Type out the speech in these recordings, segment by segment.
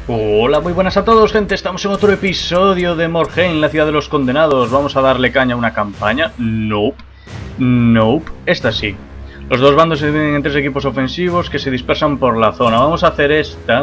Hola, muy buenas a todos, gente. Estamos en otro episodio de Morhaime, la ciudad de los condenados. ¿Vamos a darle caña a una campaña? Nope. Nope. Esta sí. Los dos bandos se dividen en tres equipos ofensivos que se dispersan por la zona. Vamos a hacer esta.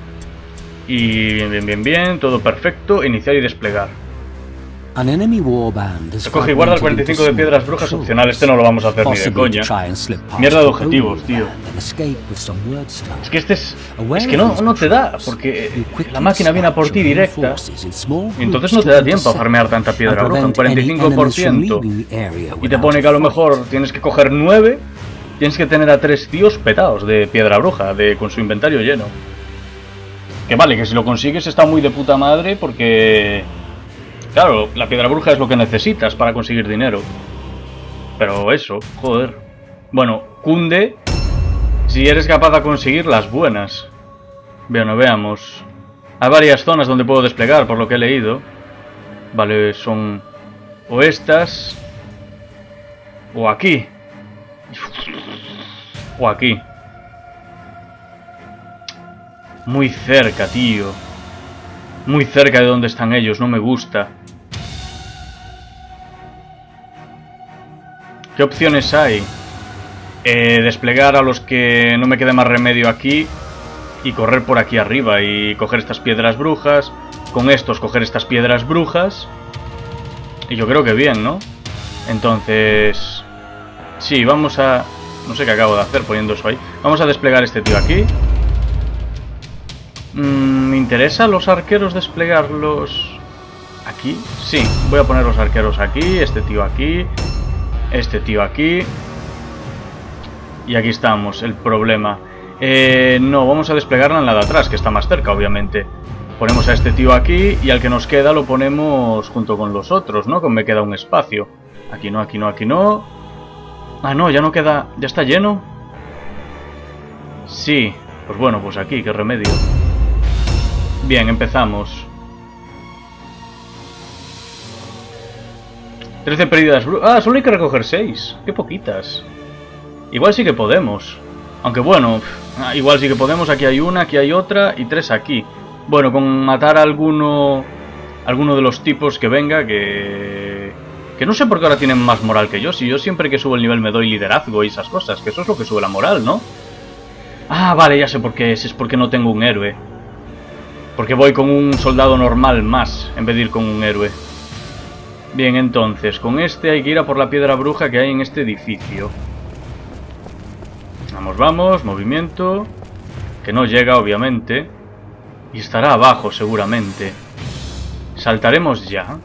Y bien, todo perfecto. Iniciar y desplegar. Recoge y guarda el 45 de piedras brujas opcional. Este no lo vamos a hacer ni de coña. Mierda de objetivos, tío. Es que este es que no te da, porque la máquina viene a por ti directa. Y entonces no te da tiempo a farmear tanta piedra bruja, un 45%. Y te pone que a lo mejor tienes que coger 9. Tienes que tener a 3 tíos petados de piedra bruja, con su inventario lleno. Que vale, que si lo consigues está muy de puta madre, porque... Claro, la piedra bruja es lo que necesitas para conseguir dinero. Pero eso, joder. Bueno, cunde si eres capaz de conseguir las buenas. Bueno, veamos. Hay varias zonas donde puedo desplegar, por lo que he leído. Vale, son... o estas... o aquí. O aquí. Muy cerca, tío. Muy cerca de donde están ellos, no me gusta. ¿Qué opciones hay? Desplegar a los que no me quede más remedio aquí y correr por aquí arriba y coger estas piedras brujas. Con estos coger estas piedras brujas. Y yo creo que bien, ¿no? Entonces... sí, vamos a... no sé qué acabo de hacer poniendo eso ahí. Vamos a desplegar este tío aquí. ¿Me interesa los arqueros desplegarlos aquí? Sí, voy a poner los arqueros aquí, este tío aquí, este tío aquí. Y aquí estamos, el problema. No, vamos a desplegarla en la de atrás, que está más cerca, obviamente. Ponemos a este tío aquí y al que nos queda lo ponemos junto con los otros, ¿no? Que me queda un espacio. Aquí no, aquí no, aquí no. Ah, no, ya no queda... ¿ya está lleno? Sí, pues bueno, pues aquí, qué remedio. Bien, empezamos. 13 pérdidas brujas. Ah, solo hay que recoger 6. Qué poquitas. Igual sí que podemos. Aunque bueno, igual sí que podemos. Aquí hay una, aquí hay otra y 3 aquí. Bueno, con matar a alguno de los tipos que venga, que no sé por qué ahora tienen más moral que yo. Si yo siempre que subo el nivel me doy liderazgo y esas cosas. Que eso es lo que sube la moral, ¿no? Ah, vale, ya sé por qué es. Es porque no tengo un héroe. Porque voy con un soldado normal más, en vez de ir con un héroe. Bien, entonces, con este hay que ir a por la piedra bruja que hay en este edificio. Vamos, vamos, movimiento. Que no llega, obviamente. Y estará abajo, seguramente. Saltaremos ya.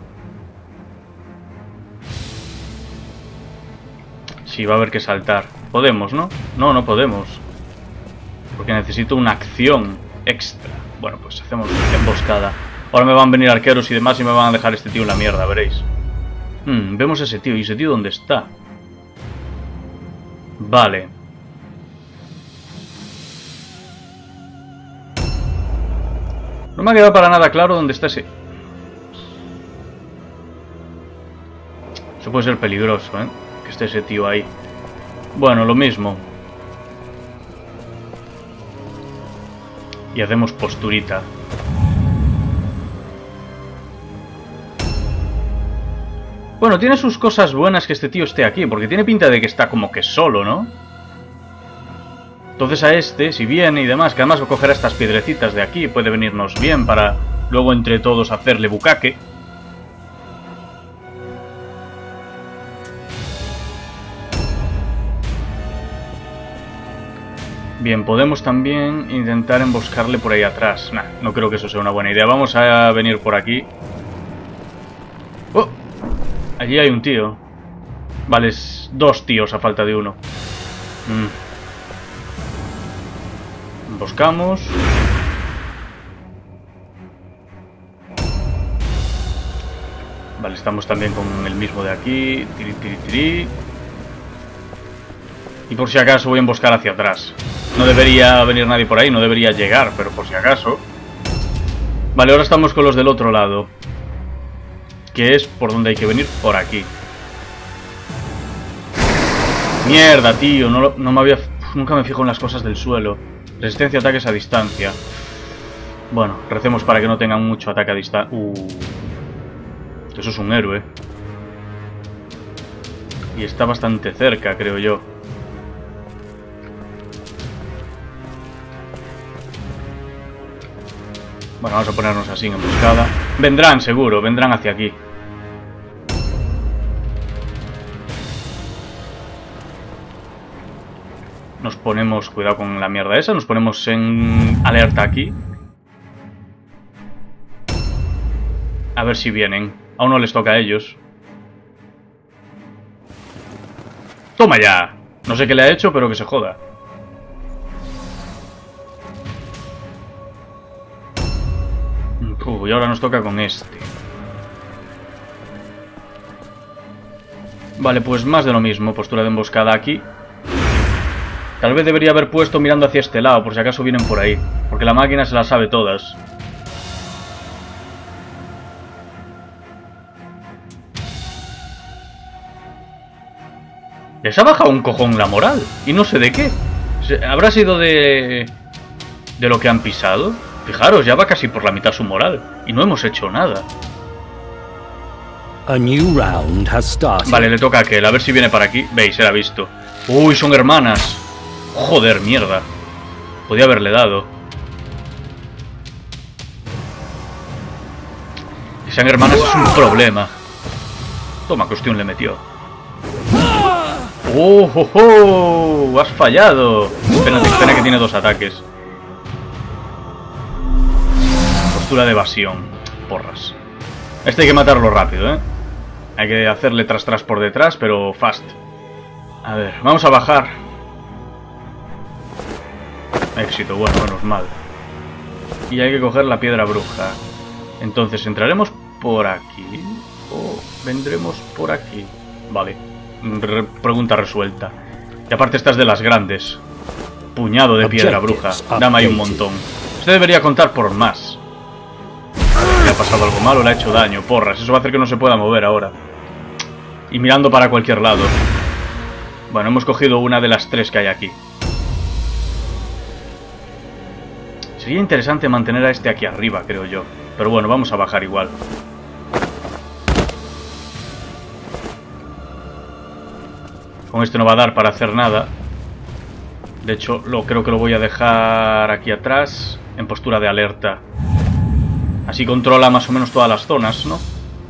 Sí, va a haber que saltar. Podemos, ¿no? No, no podemos. Porque necesito una acción extra. Bueno, pues hacemos emboscada. Ahora me van a venir arqueros y demás y me van a dejar este tío en la mierda, veréis. Vemos a ese tío. ¿Y ese tío dónde está? Vale. No me ha quedado para nada claro dónde está ese... Eso puede ser peligroso, ¿eh? Que esté ese tío ahí. Bueno, lo mismo. Y hacemos posturita. Bueno, tiene sus cosas buenas que este tío esté aquí, porque tiene pinta de que está como que solo, ¿no? Entonces a este, si viene y demás, que además cogerá estas piedrecitas de aquí, puede venirnos bien para luego entre todos hacerle bucaque. Bien, podemos también intentar emboscarle por ahí atrás. Nah, no creo que eso sea una buena idea. Vamos a venir por aquí. ¡Oh! Allí hay un tío. Vale, es 2 tíos a falta de uno. Emboscamos. Vale, estamos también con el mismo de aquí. Tiri, tiri, tiri. Y por si acaso voy a emboscar hacia atrás. No debería venir nadie por ahí, no debería llegar, pero por si acaso. Vale, ahora estamos con los del otro lado. Que es por donde hay que venir, por aquí. Mierda, tío, no me había... nunca me fijo en las cosas del suelo. Resistencia a ataques a distancia. Bueno, recemos para que no tengan mucho ataque a distancia. Eso es un héroe. Y está bastante cerca, creo yo. Bueno, vamos a ponernos así en emboscada. Vendrán, seguro, vendrán hacia aquí. Nos ponemos, cuidado con la mierda esa, nos ponemos en alerta aquí. A ver si vienen. Aún no les toca a ellos. ¡Toma ya! No sé qué le ha hecho, pero que se joda. Y ahora nos toca con este. Vale, pues más de lo mismo. Postura de emboscada aquí. Tal vez debería haber puesto mirando hacia este lado, por si acaso vienen por ahí. Porque la máquina se las sabe todas. Les ha bajado un cojón la moral. Y no sé de qué. ¿Habrá sido de lo que han pisado? Fijaros, ya va casi por la mitad su moral. Y no hemos hecho nada. Vale, le toca a aquel. A ver si viene para aquí. Veis, era visto. Uy, son hermanas. Joder, mierda. Podía haberle dado. Que sean hermanas es un problema. Toma, que hostión le metió. ¡Oh, oh, oh! ¡Has fallado! Espera que tiene 2 ataques. Postura de evasión. Porras. Este hay que matarlo rápido, ¿eh? Hay que hacerle tras por detrás, pero fast. A ver, vamos a bajar. Éxito, bueno, menos mal. Y hay que coger la piedra bruja. Entonces, ¿entraremos por aquí? ¿O vendremos por aquí? Vale. Pregunta resuelta. Y aparte esta es de las grandes. Puñado de piedra bruja. Dame ahí un montón. Usted debería contar por más. Le ha pasado algo malo, le ha hecho daño. Porras, eso va a hacer que no se pueda mover ahora. Y mirando para cualquier lado. Bueno, hemos cogido una de las 3 que hay aquí. Sería interesante mantener a este aquí arriba, creo yo. Pero bueno, vamos a bajar igual. Con este no va a dar para hacer nada. De hecho, creo que lo voy a dejar aquí atrás, en postura de alerta. Así controla más o menos todas las zonas, ¿no?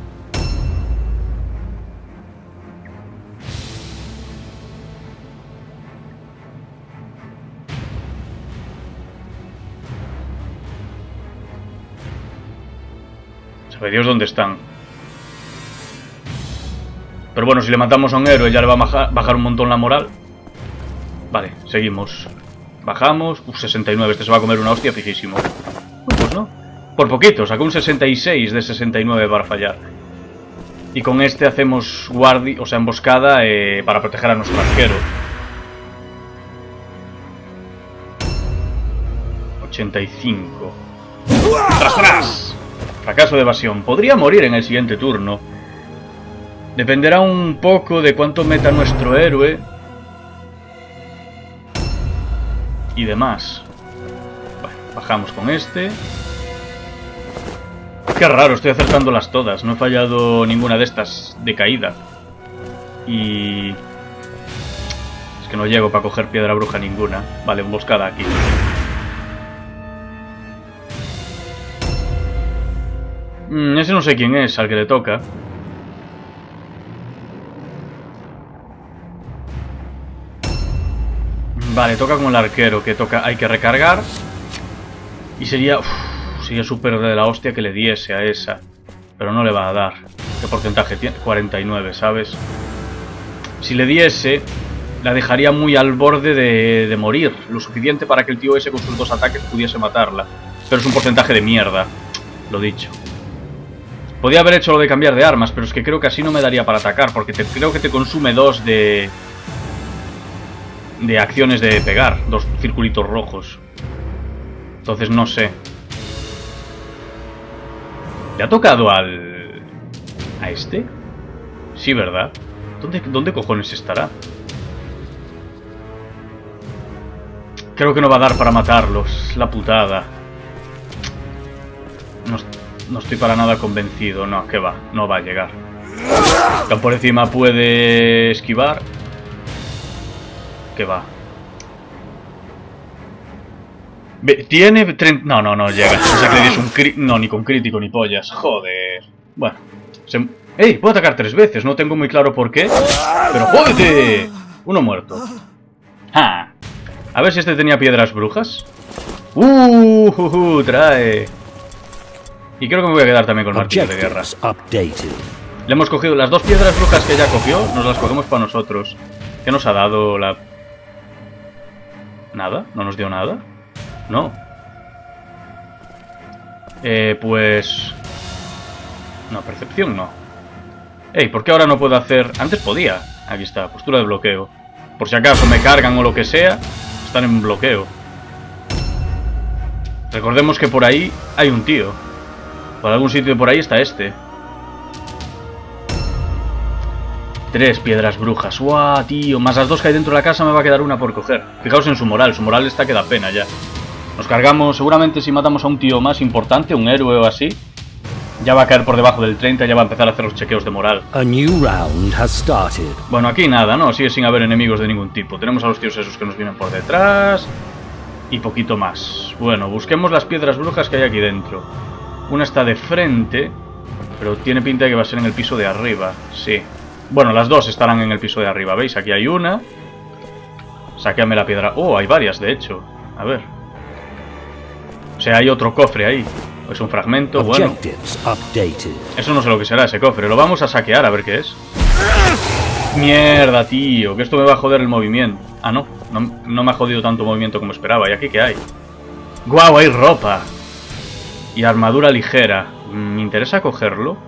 Sabe Dios dónde están. Pero bueno, si le matamos a un héroe ya le va a bajar un montón la moral. Vale, seguimos. Bajamos. 69, este se va a comer una hostia fijísimo. Pues no. Por poquito, sacó un 66 de 69 para fallar. Y con este hacemos guardia, o sea, emboscada para proteger a nuestro arquero. 85. ¡Tras! Fracaso de evasión. Podría morir en el siguiente turno. Dependerá un poco de cuánto meta nuestro héroe. Y demás. Bueno, bajamos con este. Qué raro, estoy acertándolas todas. No he fallado ninguna de estas de caída. Y... es que no llego para coger piedra bruja ninguna. Vale, emboscada aquí. Ese no sé quién es, al que le toca. Vale, toca con el arquero, que toca, hay que recargar. Y sería súper de la hostia que le diese a esa. Pero no le va a dar. ¿Qué porcentaje tiene? 49, ¿sabes? Si le diese, la dejaría muy al borde de morir. Lo suficiente para que el tío ese con sus 2 ataques pudiese matarla. Pero es un porcentaje de mierda. Lo dicho. Podía haber hecho lo de cambiar de armas, pero es que creo que así no me daría para atacar. Porque creo que te consume 2 de acciones de pegar, 2 circulitos rojos. Entonces no sé. ¿Le ha tocado a este? Sí, ¿verdad? ¿Dónde cojones estará? Creo que no va a dar para matarlos. La putada. No estoy para nada convencido. No, que va. No va a llegar. Por encima puede esquivar. Que va. Tiene 30... No llega. Ese que es un no, ni con crítico ni pollas. Joder. Bueno. ¡Ey! Puedo atacar 3 veces. No tengo muy claro por qué. Pero ¡jódete! Uno muerto. ¡Ja! A ver si este tenía piedras brujas. Trae. Y creo que me voy a quedar también con el martillo de guerra. Le hemos cogido las 2 piedras brujas que ya cogió. Nos las cogemos para nosotros. ¿Qué nos ha dado la...? ¿Nada? ¿No nos dio nada? No. Pues... No, percepción no. Ey, ¿por qué ahora no puedo hacer...? Antes podía. Aquí está, postura de bloqueo. Por si acaso me cargan o lo que sea, están en bloqueo. Recordemos que por ahí hay un tío. Por algún sitio de por ahí está este. 3 piedras brujas. ¡Guau, tío! Más las 2 que hay dentro de la casa me va a quedar una por coger. Fijaos en su moral. Su moral está que da pena ya. Nos cargamos, seguramente si matamos a un tío más importante, un héroe o así, ya va a caer por debajo del 30 y ya va a empezar a hacer los chequeos de moral. Bueno, aquí nada, ¿no? Sigue sin haber enemigos de ningún tipo. Tenemos a los tíos esos que nos vienen por detrás. Y poquito más. Bueno, busquemos las piedras brujas que hay aquí dentro. Una está de frente, pero tiene pinta de que va a ser en el piso de arriba. Sí. Bueno, las 2 estarán en el piso de arriba. ¿Veis? Aquí hay una. Sáqueame la piedra. Oh, hay varias, de hecho. A ver. O sea, hay otro cofre ahí. Es un fragmento, bueno. Eso no sé lo que será ese cofre. Lo vamos a saquear a ver qué es. Mierda, tío. Que esto me va a joder el movimiento. Ah, no. No me ha jodido tanto movimiento como esperaba. ¿Y aquí qué hay? ¡Guau! Hay ropa. Y armadura ligera. ¿Me interesa cogerlo?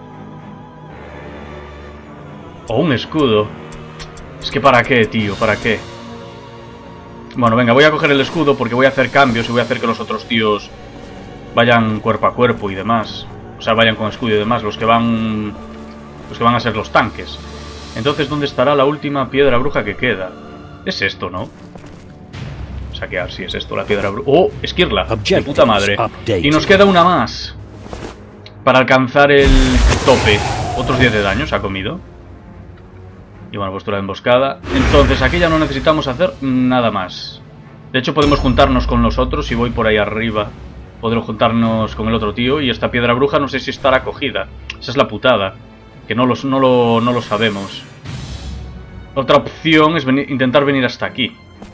O un escudo. Es que ¿para qué, tío? ¿Para qué? Bueno, venga, voy a coger el escudo porque voy a hacer cambios y voy a hacer que los otros tíos vayan cuerpo a cuerpo y demás. O sea, vayan con escudo y demás. Los que van a ser los tanques. Entonces, ¿dónde estará la última piedra bruja que queda? Es esto, ¿no? Saquear, sí, es esto, la piedra bruja. ¡Oh! Esquirla. De puta madre. Y nos queda una más. Para alcanzar el tope. Otros 10 de daño se ha comido. Y bueno, postura de emboscada. Entonces, aquí ya no necesitamos hacer nada más. De hecho, podemos juntarnos con los otros. Si voy por ahí arriba, podremos juntarnos con el otro tío. Y esta piedra bruja no sé si estará cogida. Esa es la putada. Que no lo sabemos. Otra opción es intentar venir hasta aquí.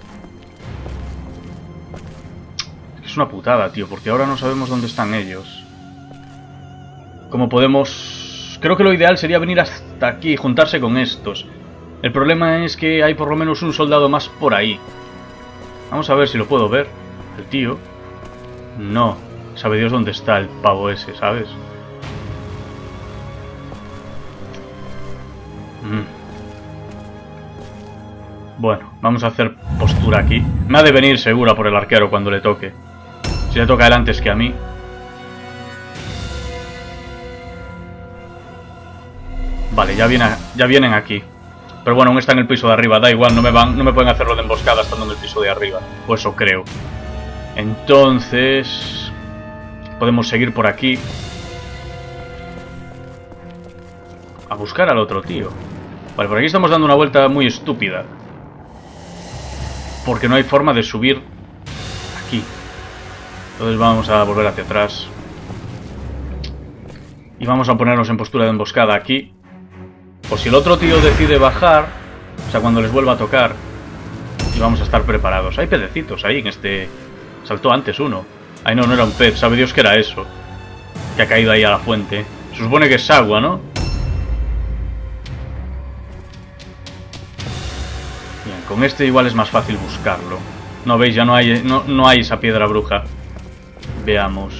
Es una putada, tío, porque ahora no sabemos dónde están ellos. ¿Cómo podemos...? Creo que lo ideal sería venir hasta aquí y juntarse con estos. El problema es que hay por lo menos un soldado más por ahí. Vamos a ver si lo puedo ver. El tío. No. Sabe Dios dónde está el pavo ese, ¿sabes? Bueno, vamos a hacer postura aquí. Me ha de venir segura por el arquero cuando le toque. Si le toca a él antes que a mí. Vale, ya vienen aquí. Pero bueno, aún está en el piso de arriba. Da igual, no me pueden hacerlo de emboscada estando en el piso de arriba. O eso creo. Entonces... podemos seguir por aquí. A buscar al otro tío. Vale, por aquí estamos dando una vuelta muy estúpida. Porque no hay forma de subir aquí. Entonces vamos a volver hacia atrás. Y vamos a ponernos en postura de emboscada aquí. Por si el otro tío decide bajar. O sea, cuando les vuelva a tocar. Y vamos a estar preparados. Hay pececitos ahí en este... Saltó antes uno. Ay, no era un pez. Sabe Dios que era eso. Que ha caído ahí a la fuente. Se supone que es agua, ¿no? Bien, con este igual es más fácil buscarlo. No, veis, ya no hay esa piedra bruja. Veamos.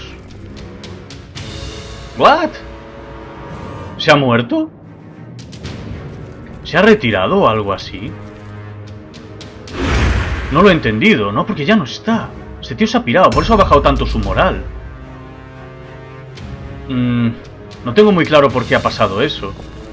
¿What? ¿Se ha muerto? ¿Se ha retirado o algo así? No lo he entendido, ¿no? Porque ya no está. Este tío se ha pirado, por eso ha bajado tanto su moral. No tengo muy claro por qué ha pasado eso.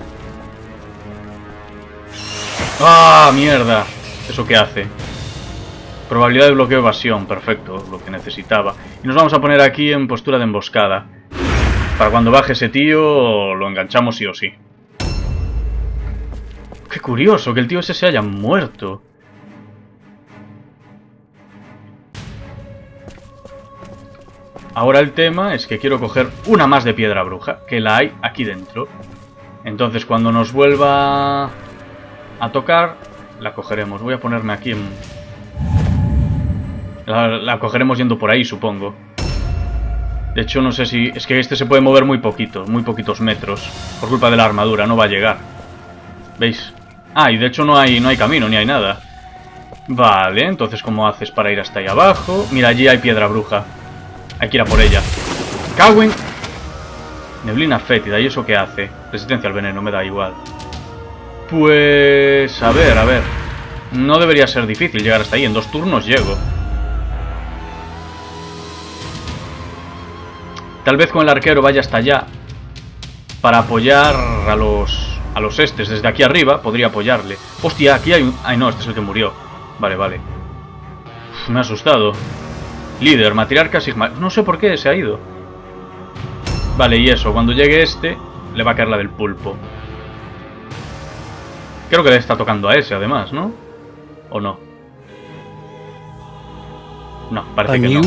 ¡Ah, mierda! ¿Eso qué hace? Probabilidad de bloqueo evasión, perfecto, lo que necesitaba. Y nos vamos a poner aquí en postura de emboscada. Para cuando baje ese tío, lo enganchamos sí o sí. Qué curioso que el tío ese se haya muerto. Ahora el tema es que quiero coger una más de piedra bruja, que la hay aquí dentro. Entonces cuando nos vuelva a tocar, la cogeremos. Voy a ponerme aquí en... La cogeremos yendo por ahí, supongo. De hecho, no sé si... Es que este se puede mover muy poquitos metros. Por culpa de la armadura, no va a llegar. ¿Veis? Ah, y de hecho no hay camino, ni hay nada. Vale, entonces ¿cómo haces para ir hasta ahí abajo? Mira, allí hay piedra bruja. Hay que ir a por ella. ¡Cagüen! Neblina fétida, ¿y eso qué hace? Resistencia al veneno, me da igual. Pues... A ver. No debería ser difícil llegar hasta ahí. En 2 turnos llego. Tal vez con el arquero vaya hasta allá para apoyar a los estes. Desde aquí arriba podría apoyarle. Hostia, aquí hay un... Ay, no, este es el que murió. Vale. Uf, me ha asustado. Líder, matriarca, Sigma... No sé por qué se ha ido. Vale, y eso, cuando llegue este, le va a caer la del pulpo. Creo que le está tocando a ese, además, ¿no? ¿O no? No, parece que no.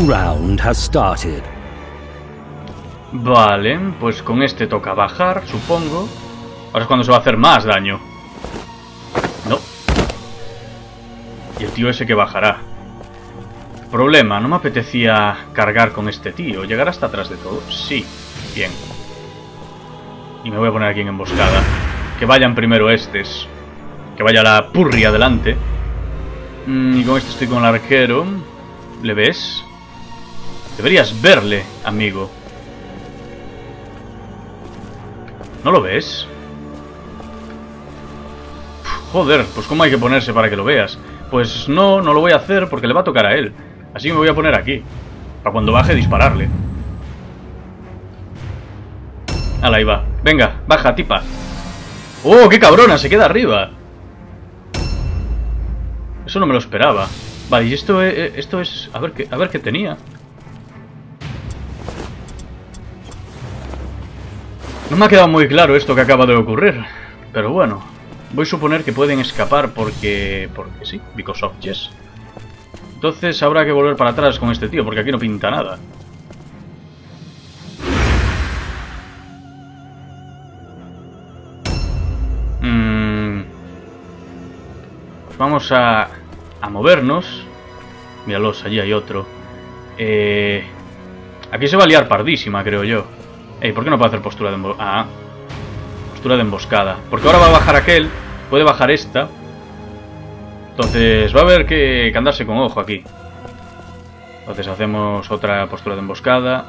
Vale, pues con este toca bajar, supongo. Ahora es cuando se va a hacer más daño. No. Y el tío ese que bajará. Problema, no me apetecía cargar con este tío. ¿Llegar hasta atrás de todo? Sí. Bien. Y me voy a poner aquí en emboscada. Que vayan primero estes. Que vaya la purria adelante. Y con este estoy con el arquero. ¿Le ves? Deberías verle, amigo. ¿No lo ves? Joder, pues ¿cómo hay que ponerse para que lo veas? Pues no lo voy a hacer porque le va a tocar a él. Así que me voy a poner aquí. Para cuando baje dispararle. Hala, ahí va. Venga, baja, tipa. ¡Oh, qué cabrona! Se queda arriba. Eso no me lo esperaba. Vale, y esto es... A ver qué tenía. No me ha quedado muy claro esto que acaba de ocurrir. Pero bueno, voy a suponer que pueden escapar porque sí, because of yes. Entonces habrá que volver para atrás con este tío, porque aquí no pinta nada. Pues vamos a movernos. Míralos, allí hay otro. Aquí se va a liar pardísima, creo yo. Ey, ¿por qué no puedo hacer postura de emboscada? Ah, postura de emboscada. Porque ahora va a bajar aquel, puede bajar esta. Entonces va a haber que andarse con ojo aquí. Entonces hacemos otra postura de emboscada.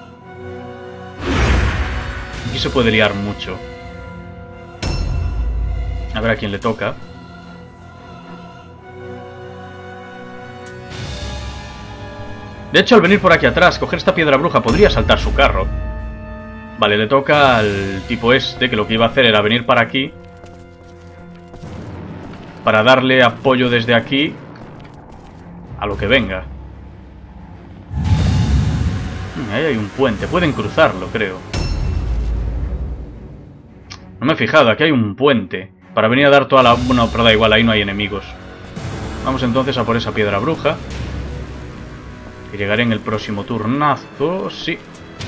Aquí se puede liar mucho. A ver a quién le toca. De hecho, al venir por aquí atrás, coger esta piedra bruja, podría saltar su carro. Vale, le toca al tipo este, que lo que iba a hacer era venir para aquí. Para darle apoyo desde aquí a lo que venga. Ahí hay un puente, pueden cruzarlo, creo. No me he fijado, aquí hay un puente. Para venir a dar toda la... Bueno, pero da igual, ahí no hay enemigos. Vamos entonces a por esa piedra bruja. Que llegaré en el próximo turnazo, sí.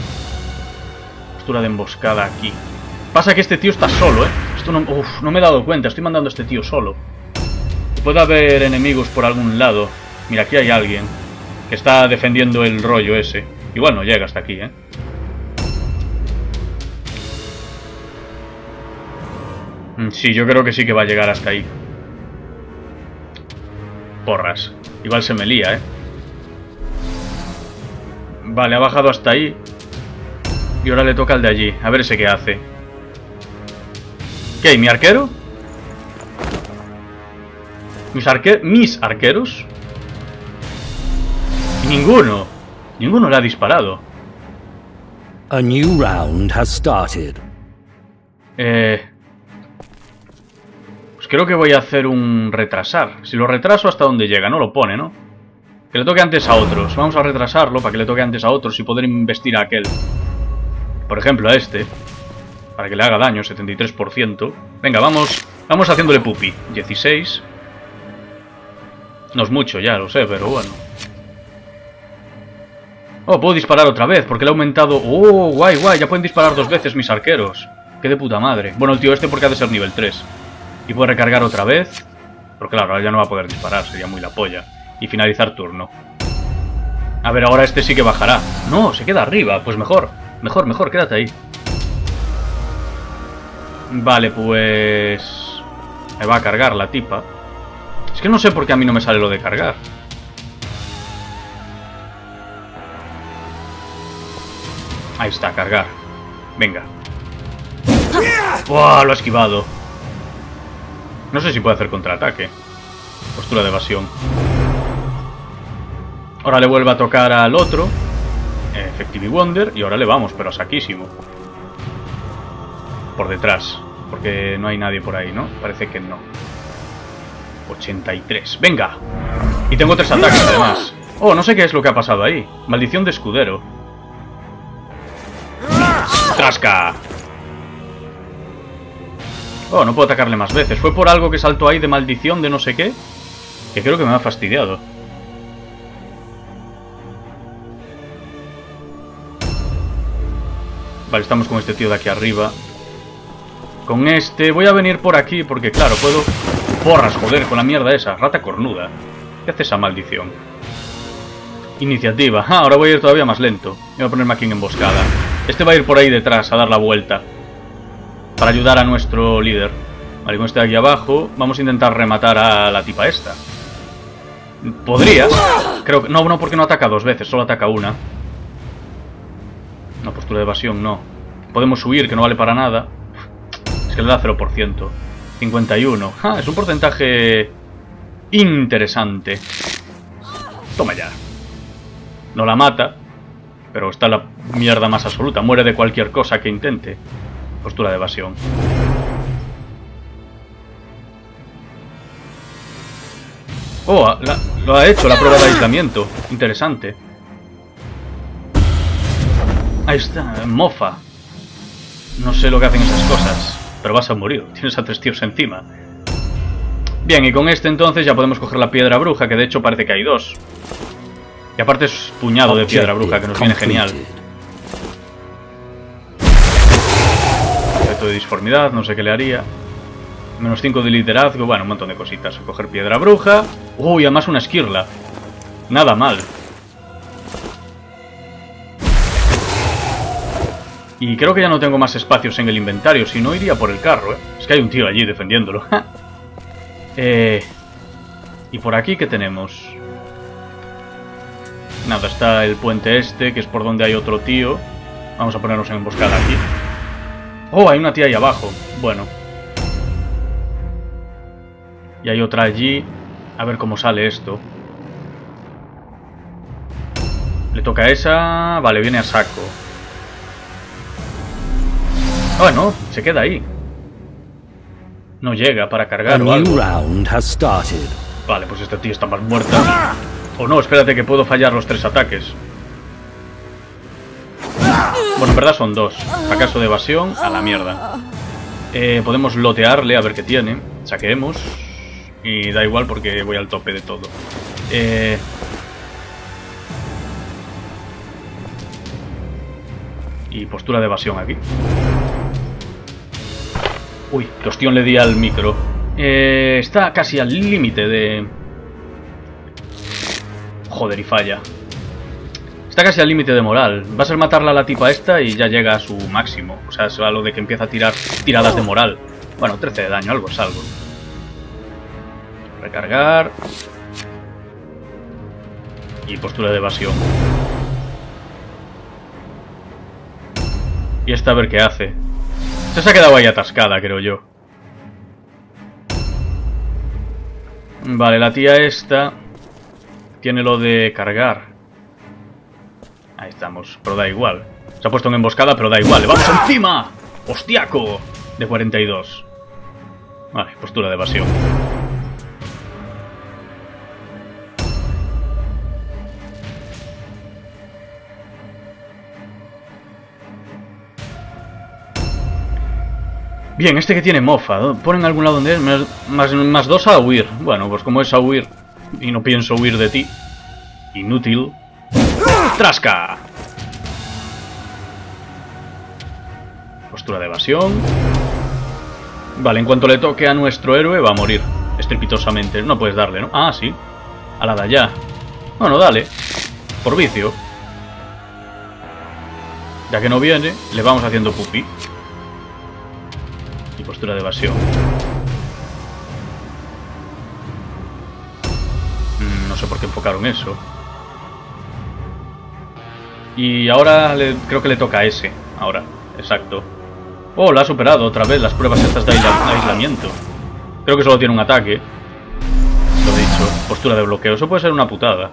De emboscada aquí. Pasa que este tío está solo, ¿eh? Esto no, no me he dado cuenta. Estoy mandando a este tío solo. Puede haber enemigos por algún lado. Mira, aquí hay alguien que está defendiendo el rollo ese. Igual no llega hasta aquí, ¿eh? Sí, yo creo que sí que va a llegar hasta ahí. Porras. Igual se me lía, ¿eh? Vale, ha bajado hasta ahí. Y ahora le toca al de allí. A ver ese qué hace. ¿Qué hay? ¿Mi arquero? ¿Mis arqueros? Ninguno. Ninguno le ha disparado. A new round has started. Pues creo que voy a hacer un retrasar. Si lo retraso, ¿hasta dónde llega? No lo pone, ¿no? Que le toque antes a otros. Vamos a retrasarlo para que le toque antes a otros y poder investir a aquel. Por ejemplo, a este. Para que le haga daño, 73%. Venga, vamos haciéndole pupi. 16. No es mucho, ya lo sé, pero bueno. Oh, puedo disparar otra vez, porque le ha aumentado... Oh, guay, guay, ya pueden disparar 2 veces mis arqueros. Qué de puta madre. Bueno, el tío este porque ha de ser nivel 3. Y puede recargar otra vez. Pero claro, ahora ya no va a poder disparar, sería muy la polla. Y finalizar turno. A ver, ahora este sí que bajará. No, se queda arriba, pues mejor. Mejor, quédate ahí. Vale, pues... me va a cargar la tipa. Es que no sé por qué a mí no me sale lo de cargar. Ahí está, cargar. Venga. ¡Buah! Lo ha esquivado. No sé si puede hacer contraataque. Postura de evasión. Ahora le vuelve a tocar al otro. Effective Wonder. Y ahora le vamos, pero a saquísimo. Por detrás. Porque no hay nadie por ahí, ¿no? Parece que no. 83. ¡Venga! Y tengo 3 ataques además. Oh, no sé qué es lo que ha pasado ahí. Maldición de escudero. ¡Trasca! Oh, no puedo atacarle más veces. Fue por algo que saltó ahí de maldición de no sé qué. Que creo que me ha fastidiado. Vale, estamos con este tío de aquí arriba. Con este... voy a venir por aquí porque, claro, puedo... Porras, joder, con la mierda esa. Rata cornuda. ¿Qué hace esa maldición? Iniciativa. Ah, ahora voy a ir todavía más lento. Voy a ponerme aquí en emboscada. Este va a ir por ahí detrás a dar la vuelta. Para ayudar a nuestro líder. Vale, con este de aquí abajo. Vamos a intentar rematar a la tipa esta. ¿Podrías? Creo que... No, porque no ataca 2 veces. Solo ataca una. No, postura de evasión no. Podemos huir, que no vale para nada. Es que le da 0%. 51. Ah, es un porcentaje... interesante. Toma ya. No la mata. Pero está la mierda más absoluta. Muere de cualquier cosa que intente. Postura de evasión. Oh, lo ha hecho la prueba de aislamiento. Interesante. Ahí está, mofa. No sé lo que hacen esas cosas. Pero vas a morir, tienes a 3 tíos encima. Bien, y con este entonces ya podemos coger la piedra bruja, que de hecho parece que hay 2. Y aparte es puñado de piedra bruja, que nos viene genial. Objeto de disformidad, no sé qué le haría. Menos 5 de liderazgo, bueno, un montón de cositas. Coger piedra bruja. Uy, además una esquirla. Nada mal. Y creo que ya no tengo más espacios en el inventario, si no iría por el carro, ¿eh? Es que hay un tío allí defendiéndolo. Y por aquí, ¿qué tenemos? Nada, está el puente este, que es por donde hay otro tío. Vamos a ponernos en emboscada aquí. Oh, hay una tía ahí abajo. Bueno. Y hay otra allí. A ver cómo sale esto. Le toca a esa... Vale, viene a saco. Ah, no, se queda ahí. No llega para cargar o algo. Vale, pues este tío está más muerta. O no, espérate que puedo fallar los 3 ataques. Bueno, en verdad son 2. Fracaso de evasión, a la mierda. Podemos lotearle a ver qué tiene. Saqueemos. Y da igual porque voy al tope de todo. Y postura de evasión aquí. Uy, que hostión le di al micro. Está casi al límite de... Joder, y falla. Está casi al límite de moral. Va a ser matarla a la tipa esta y ya llega a su máximo. O sea, es a lo de que empieza a tirar tiradas de moral. Bueno, 13 de daño, algo es algo. Recargar. Y postura de evasión. Y esta a ver qué hace. Se ha quedado ahí atascada, creo yo. Vale, la tía esta tiene lo de cargar. Ahí estamos, pero da igual. Se ha puesto en emboscada, pero da igual. ¡Le vamos encima! ¡Hostiaco! De 42. Vale, postura de evasión. Bien, este que tiene mofa. Pon en algún lado donde es más 2 a huir. Bueno, pues como es a huir y no pienso huir de ti. Inútil. ¡Trasca! Postura de evasión. Vale, en cuanto le toque a nuestro héroe va a morir estrepitosamente. No puedes darle, ¿no? Ah, sí. A la de allá. Bueno, dale. Por vicio. Ya que no viene, le vamos haciendo pupi. Y postura de evasión. No sé por qué enfocaron eso. Y ahora creo que le toca a ese. Ahora, exacto. Oh, la ha superado otra vez las pruebas estas de aislamiento. Creo que solo tiene un ataque. Lo he dicho. Postura de bloqueo. Eso puede ser una putada.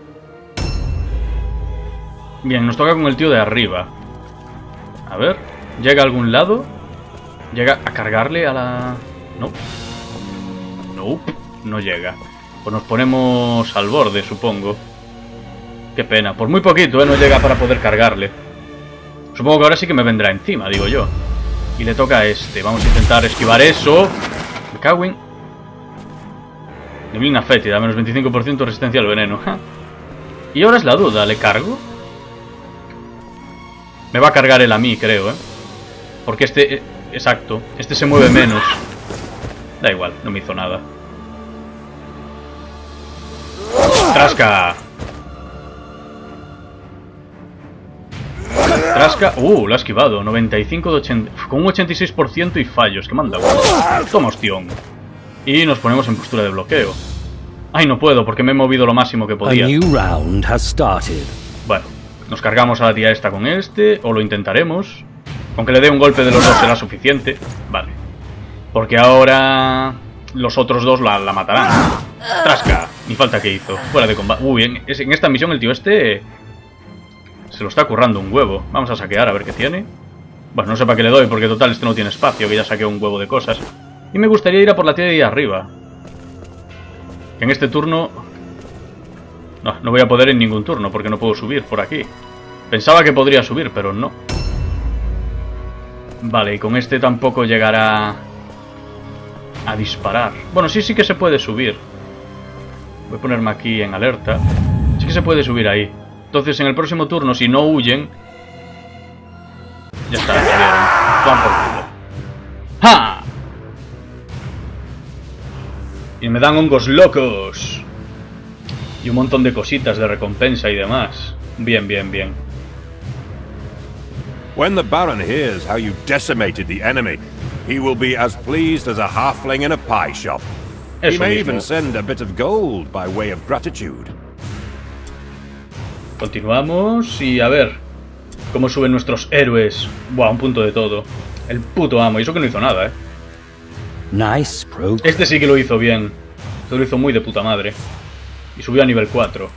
Bien, nos toca con el tío de arriba. A ver. ¿Llega a algún lado? ¿Llega a cargarle a la...? No. Nope. No llega. Pues nos ponemos al borde, supongo. Qué pena. Por muy poquito, no llega para poder cargarle. Supongo que ahora sí que me vendrá encima, digo yo. Y le toca a este. Vamos a intentar esquivar eso. Me cago en... Neblina fétida, menos 25% de resistencia al veneno. Y ahora es la duda, ¿le cargo? Me va a cargar él a mí, creo, Porque este... Exacto. Este se mueve menos. Da igual, no me hizo nada. ¡Trasca! Trasca... lo ha esquivado. 95 de 80... Con un 86% y fallos. Que manda. Toma ostión. Y nos ponemos en postura de bloqueo. Ay, no puedo porque me he movido lo máximo que podía. Bueno, nos cargamos a la tía esta con este. O lo intentaremos. Aunque le dé un golpe de los dos será suficiente. Vale. Porque ahora... Los otros dos la matarán. Trasca. Ni falta que hizo. Fuera de combate. En esta misión el tío este... Se lo está currando un huevo. Vamos a saquear a ver qué tiene. Bueno, no sé para qué le doy, porque total este no tiene espacio, que ya saqueó un huevo de cosas. Y me gustaría ir a por la tía de ahí arriba. En este turno... No voy a poder en ningún turno, porque no puedo subir por aquí. Pensaba que podría subir, pero no. Vale, y con este tampoco llegará... a disparar. Bueno, sí que se puede subir. Voy a ponerme aquí en alerta. Sí que se puede subir ahí. Entonces en el próximo turno, si no huyen... Ya está, ya vieron. Van por culo. ¡Ja! Y me dan hongos locos. Y un montón de cositas de recompensa y demás. Bien, bien, bien. When the Baron hears how you decimated the enemy, he will be as pleased as a halfling in a pie shop. He may even send a bit of gold by way of gratitude. Continuamos y a ver cómo suben nuestros héroes. Buah, un punto de todo. El puto amo, y eso que no hizo nada, Este sí que lo hizo bien. Este lo hizo muy de puta madre. Y subió a nivel 4.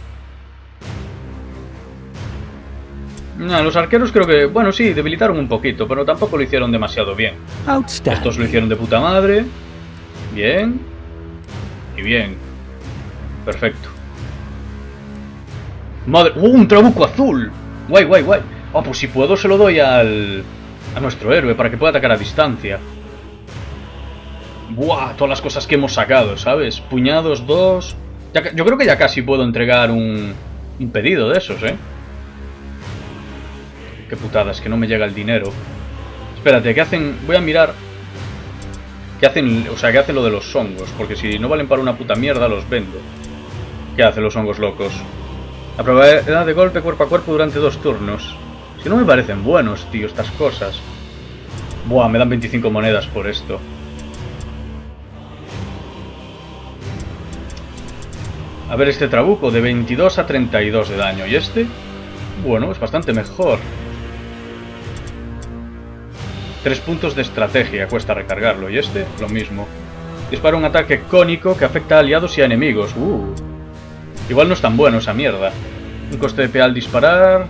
Los arqueros creo que... Bueno, sí, debilitaron un poquito, pero tampoco lo hicieron demasiado bien. Estos lo hicieron de puta madre. Bien. Y bien. Perfecto. Madre... ¡Un trabuco azul! Guay, guay, guay. Oh, pues si puedo se lo doy a nuestro héroe para que pueda atacar a distancia. Buah, todas las cosas que hemos sacado, ¿sabes? Puñados 2... Yo creo que ya casi puedo entregar un pedido de esos, Qué putada, es que no me llega el dinero. Espérate, ¿qué hacen? Voy a mirar. ¿Qué hacen? O sea, ¿qué hacen lo de los hongos? Porque si no valen para una puta mierda, los vendo. ¿Qué hacen los hongos locos? La probabilidad de golpe cuerpo a cuerpo durante 2 turnos. Si no me parecen buenos, tío, estas cosas. Buah, me dan 25 monedas por esto. A ver, este trabuco de 22 a 32 de daño. ¿Y este? Bueno, es bastante mejor. 3 puntos de estrategia, cuesta recargarlo. Y este, lo mismo. Dispara un ataque cónico que afecta a aliados y a enemigos. Igual no es tan bueno esa mierda. Un coste de PA al disparar.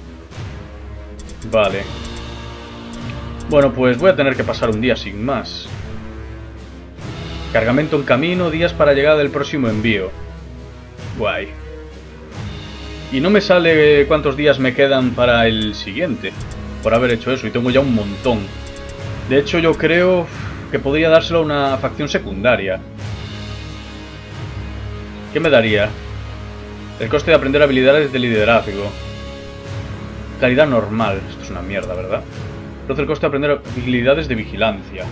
Vale. Bueno, pues voy a tener que pasar un día sin más. Cargamento en camino, días para llegada del próximo envío. Guay. Y no me sale cuántos días me quedan para el siguiente. Por haber hecho eso, y tengo ya un montón. De hecho, yo creo que podría dárselo a una facción secundaria. ¿Qué me daría? El coste de aprender habilidades de liderazgo. Calidad normal. Esto es una mierda, ¿verdad? Reduce el coste de aprender habilidades de vigilancia.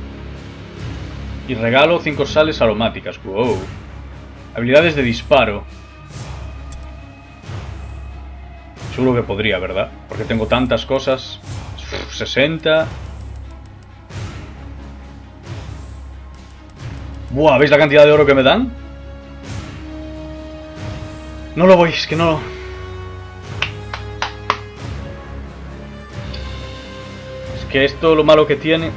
Y regalo 5 sales aromáticas. Wow. Habilidades de disparo. Seguro que podría, ¿verdad? Porque tengo tantas cosas. 60. Buah, ¿veis la cantidad de oro que me dan? No lo veis, que no... Es que esto lo malo que tiene...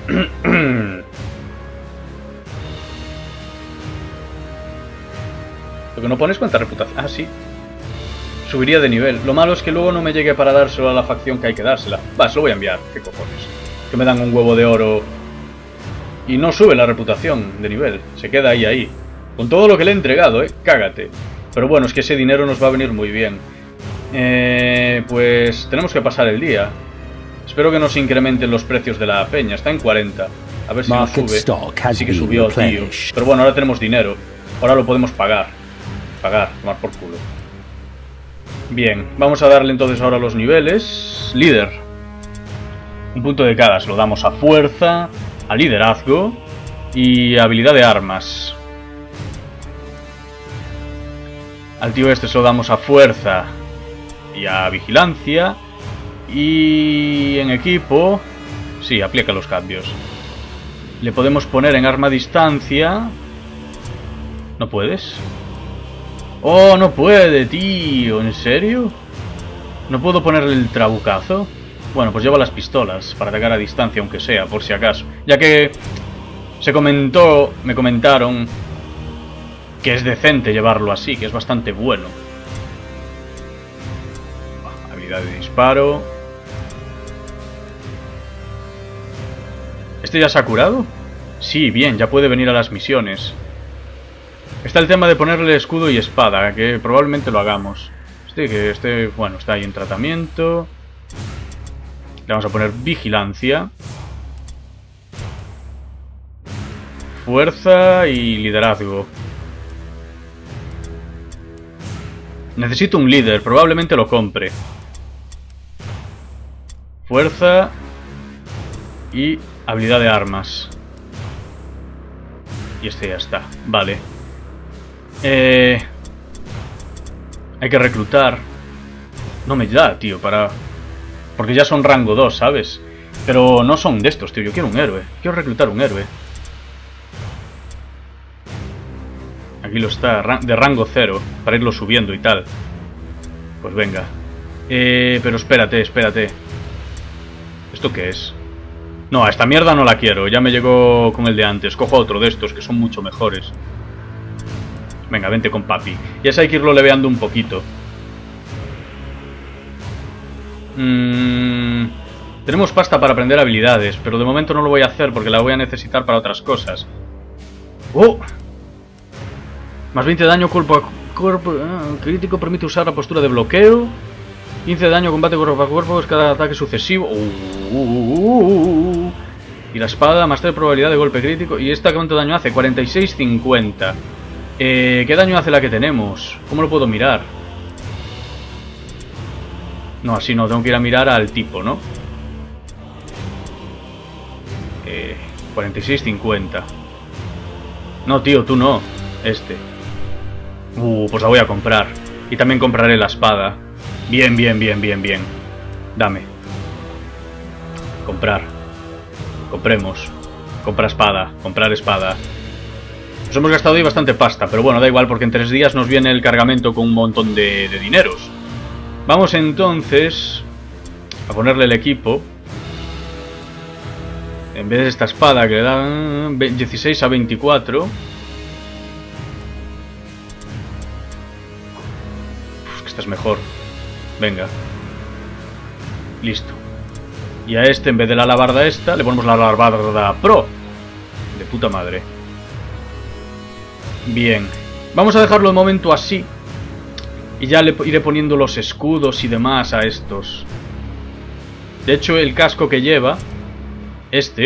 Lo que no pones cuenta reputación... Ah, sí. Subiría de nivel. Lo malo es que luego no me llegue para dárselo a la facción que hay que dársela. Va, se lo voy a enviar. ¿Qué cojones? Que me dan un huevo de oro... Y no sube la reputación de nivel. Se queda ahí. Con todo lo que le he entregado, cágate. Pero bueno, es que ese dinero nos va a venir muy bien. Pues tenemos que pasar el día. Espero que nos incrementen los precios de la peña. Está en 40. A ver si nos sube. Sí que subió, tío. Pero bueno, ahora tenemos dinero. Ahora lo podemos pagar. Tomar por culo. Bien, vamos a darle entonces ahora los niveles. Líder. Un punto de cada. Se lo damos a fuerza, a liderazgo y habilidad de armas. Al tío este se lo damos a fuerza y a vigilancia. Y en equipo... Sí, aplica los cambios. Le podemos poner en arma a distancia. ¿No puedes? ¡Oh, no puede, tío! ¿En serio? ¿No puedo ponerle el trabucazo? Bueno, pues lleva las pistolas para atacar a distancia, aunque sea, por si acaso. Ya que me comentaron que es decente llevarlo así, que es bastante bueno. Habilidad de disparo. ¿Este ya se ha curado? Sí, bien, ya puede venir a las misiones. Está el tema de ponerle escudo y espada, que probablemente lo hagamos. Bueno, está ahí en tratamiento. Le vamos a poner vigilancia. Fuerza y liderazgo. Necesito un líder, probablemente lo compre. Fuerza y habilidad de armas. Y este ya está, vale. Hay que reclutar. No me da, tío, para... Porque ya son rango 2, ¿sabes? Pero no son de estos, tío. Yo quiero un héroe. Quiero reclutar un héroe. Aquí lo está, de rango 0. Para irlo subiendo y tal. Pues venga. Pero espérate. ¿Esto qué es? No, a esta mierda no la quiero. Ya me llegó con el de antes. Cojo otro de estos, que son mucho mejores. Venga, vente con papi. Ya hay que irlo leveando un poquito. Tenemos pasta para aprender habilidades, pero de momento no lo voy a hacer porque la voy a necesitar para otras cosas. ¡Oh! Más 20 de daño cuerpo a cuerpo crítico, permite usar la postura de bloqueo. 15 de daño combate cuerpo a cuerpo, es cada ataque sucesivo. Y la espada, más 3 probabilidad de golpe crítico. ¿Y esta cuánto daño hace? 46-50. ¿Qué daño hace la que tenemos? ¿Cómo lo puedo mirar? No, así no, tengo que ir a mirar al tipo, ¿no? 46-50. No, tío, tú no. Este. Pues la voy a comprar. Y también compraré la espada. Bien. Dame. Comprar. Compremos. Comprar espada. Nos hemos gastado ahí bastante pasta, pero bueno, da igual porque en 3 días nos viene el cargamento con un montón de dineros. Vamos entonces a ponerle el equipo. En vez de esta espada que le da 16 a 24. Que esta es mejor. Venga. Listo. Y a este, en vez de la alabarda esta, le ponemos la alabarda pro. De puta madre. Bien. Vamos a dejarlo de momento así. Y ya le iré poniendo los escudos y demás a estos. De hecho, el casco que lleva Este.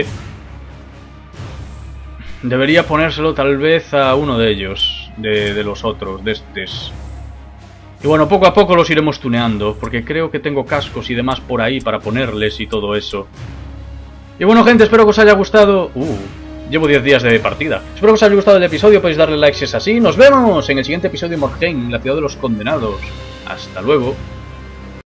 Debería ponérselo tal vez a uno de ellos. De los otros, de estos. Y bueno, poco a poco los iremos tuneando, porque creo que tengo cascos y demás por ahí para ponerles y todo eso. Y bueno, gente, espero que os haya gustado... llevo 10 días de partida. Espero que os haya gustado el episodio, podéis darle like si es así. ¡Nos vemos en el siguiente episodio de Morhaime, la ciudad de los condenados! Hasta luego.